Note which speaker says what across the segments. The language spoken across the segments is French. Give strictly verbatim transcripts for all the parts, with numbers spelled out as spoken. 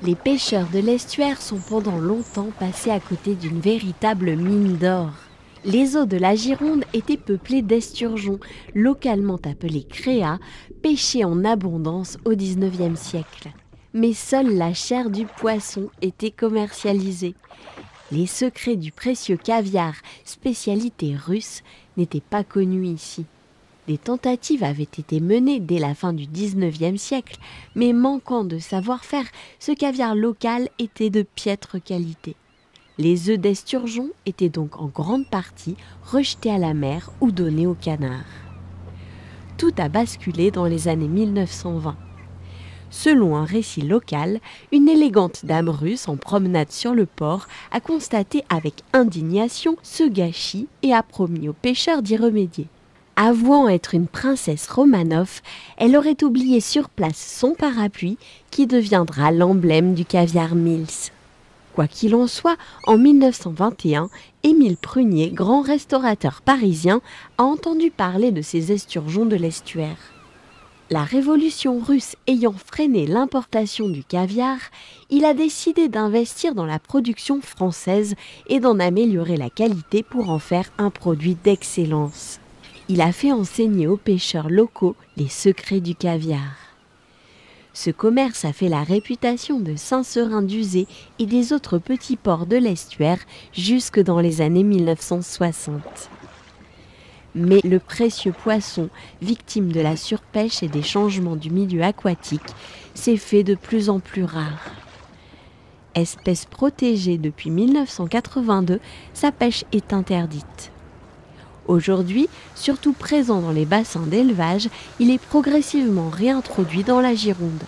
Speaker 1: Les pêcheurs de l'estuaire sont pendant longtemps passés à côté d'une véritable mine d'or. Les eaux de la Gironde étaient peuplées d'esturgeons, localement appelés créas, pêchés en abondance au dix-neuvième siècle. Mais seule la chair du poisson était commercialisée. Les secrets du précieux caviar, spécialité russe, n'étaient pas connus ici. Des tentatives avaient été menées dès la fin du dix-neuvième siècle, mais manquant de savoir-faire, ce caviar local était de piètre qualité. Les œufs d'esturgeon étaient donc en grande partie rejetés à la mer ou donnés aux canards. Tout a basculé dans les années mille neuf cent vingt. Selon un récit local, une élégante dame russe en promenade sur le port a constaté avec indignation ce gâchis et a promis aux pêcheurs d'y remédier. Avouant être une princesse Romanov, elle aurait oublié sur place son parapluie qui deviendra l'emblème du caviar Mills. Quoi qu'il en soit, en mille neuf cent vingt et un, Émile Prunier, grand restaurateur parisien, a entendu parler de ces esturgeons de l'estuaire. La révolution russe ayant freiné l'importation du caviar, il a décidé d'investir dans la production française et d'en améliorer la qualité pour en faire un produit d'excellence. Il a fait enseigner aux pêcheurs locaux les secrets du caviar. Ce commerce a fait la réputation de Saint-Seurin-d'Uzé et des autres petits ports de l'estuaire jusque dans les années mille neuf cent soixante. Mais le précieux poisson, victime de la surpêche et des changements du milieu aquatique, s'est fait de plus en plus rare. Espèce protégée depuis mille neuf cent quatre-vingt-deux, sa pêche est interdite. Aujourd'hui, surtout présent dans les bassins d'élevage, il est progressivement réintroduit dans la Gironde.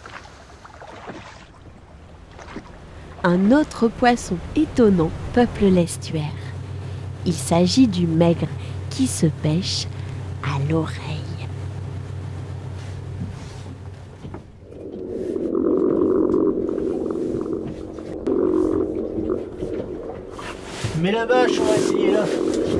Speaker 1: Un autre poisson étonnant peuple l'estuaire. Il s'agit du maigre qui se pêche à l'oreille.
Speaker 2: Mais la vache, on va essayer là.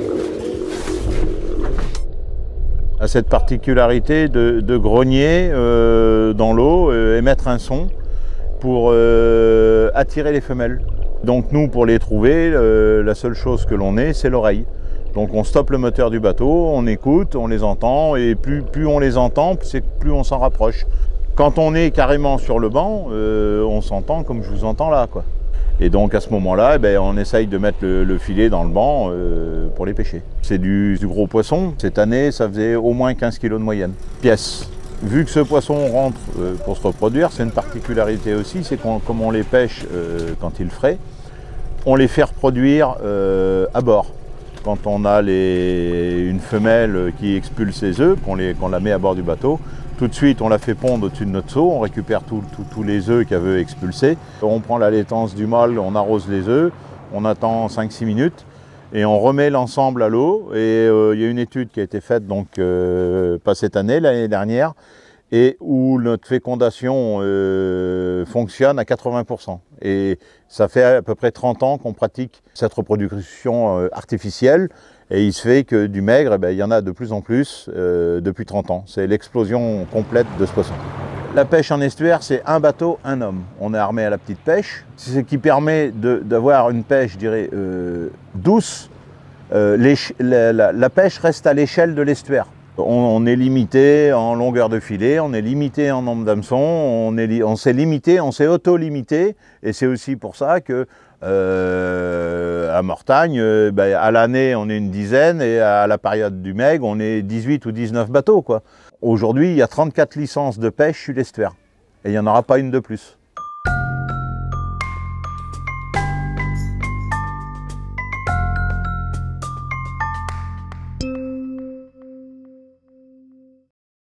Speaker 3: À cette particularité de, de grogner euh, dans l'eau, euh, émettre un son pour euh, attirer les femelles. Donc nous, pour les trouver, euh, la seule chose que l'on ait, c'est l'oreille. Donc on stoppe le moteur du bateau, on écoute, on les entend, et plus, plus on les entend, plus on s'en rapproche. Quand on est carrément sur le banc, euh, on s'entend comme je vous entends là, quoi. Et donc à ce moment-là, eh ben, on essaye de mettre le, le filet dans le banc euh, pour les pêcher. C'est du, du gros poisson. Cette année, ça faisait au moins quinze kilos de moyenne. Pièce. Vu que ce poisson rentre euh, pour se reproduire, c'est une particularité aussi, c'est qu'on, comme on les pêche euh, quand il frais, on les fait reproduire euh, à bord. Quand on a les, une femelle qui expulse ses œufs, qu'on, les, qu'on la met à bord du bateau, tout de suite on la fait pondre au-dessus de notre seau, on récupère tous les œufs qu'elle veut expulser. On prend la laitance du mâle, on arrose les œufs, on attend cinq six minutes et on remet l'ensemble à l'eau. Et euh, il y a une étude qui a été faite, donc euh, pas cette année, l'année dernière, et où notre fécondation euh, fonctionne à quatre-vingts pour cent. Et ça fait à peu près trente ans qu'on pratique cette reproduction euh, artificielle. Et il se fait que du maigre, eh ben, il y en a de plus en plus euh, depuis trente ans. C'est l'explosion complète de ce poisson. La pêche en estuaire, c'est un bateau, un homme. On est armé à la petite pêche. C'est ce qui permet d'avoir une pêche, je dirais, euh, douce. Euh, la, la, la pêche reste à l'échelle de l'estuaire. On, on est limité en longueur de filet, on est limité en nombre d'hameçons, on, est, on s'est limité, on s'est auto-limité. Et c'est aussi pour ça que Euh, à Mortagne, euh, ben, à l'année on est une dizaine et à la période du maigre on est dix-huit ou dix-neuf bateaux, quoi. Aujourd'hui il y a trente-quatre licences de pêche sur l'estuaire et il n'y en aura pas une de plus.